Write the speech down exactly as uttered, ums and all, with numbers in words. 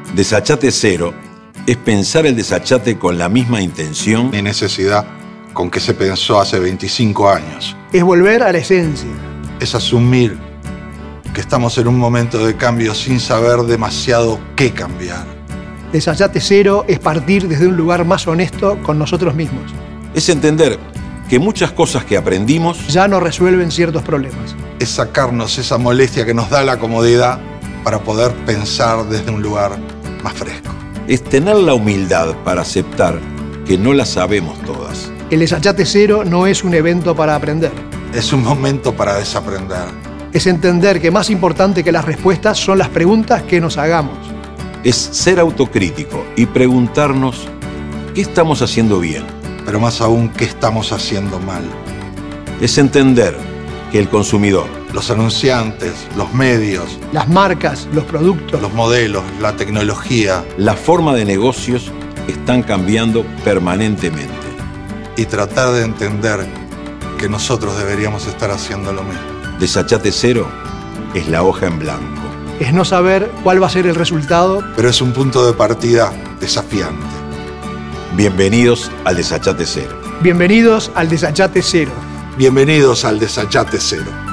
Desachate cero es pensar el desachate con la misma intención y necesidad con que se pensó hace veinticinco años. Es volver a la esencia. Es asumir que estamos en un momento de cambio sin saber demasiado qué cambiar. Desachate cero es partir desde un lugar más honesto con nosotros mismos. Es entender que muchas cosas que aprendimos ya no resuelven ciertos problemas. Es sacarnos esa molestia que nos da la comodidad para poder pensar desde un lugar más fresco. Es tener la humildad para aceptar que no las sabemos todas. El desachate cero no es un evento para aprender. Es un momento para desaprender. Es entender que más importante que las respuestas son las preguntas que nos hagamos. Es ser autocrítico y preguntarnos qué estamos haciendo bien. Pero más aún, qué estamos haciendo mal. Es entender que el consumidor, los anunciantes, los medios, las marcas, los productos, los modelos, la tecnología, la forma de negocios están cambiando permanentemente. Y tratar de entender que nosotros deberíamos estar haciendo lo mismo. Desachate cero es la hoja en blanco. Es no saber cuál va a ser el resultado, pero es un punto de partida desafiante. Bienvenidos al Desachate cero. Bienvenidos al Desachate cero. Bienvenidos al Desachate cero.